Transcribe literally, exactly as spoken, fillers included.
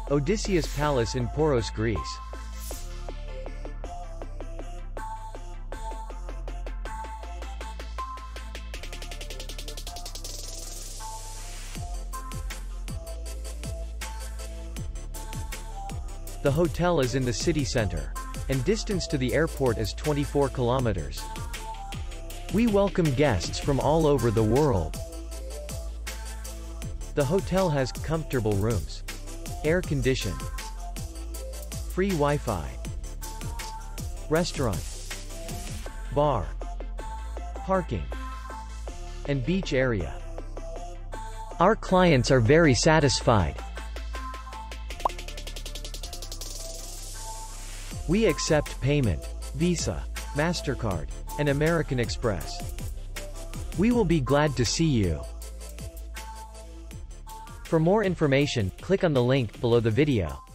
Odysseus Palace in Poros, Greece. The hotel is in the city center, and distance to the airport is twenty-four kilometers. We welcome guests from all over the world. The hotel has comfortable rooms, air-conditioned, free Wi-Fi, restaurant, bar, parking, and beach area. Our clients are very satisfied. We accept payment, Visa, MasterCard, and American Express. We will be glad to see you. For more information, click on the link below the video.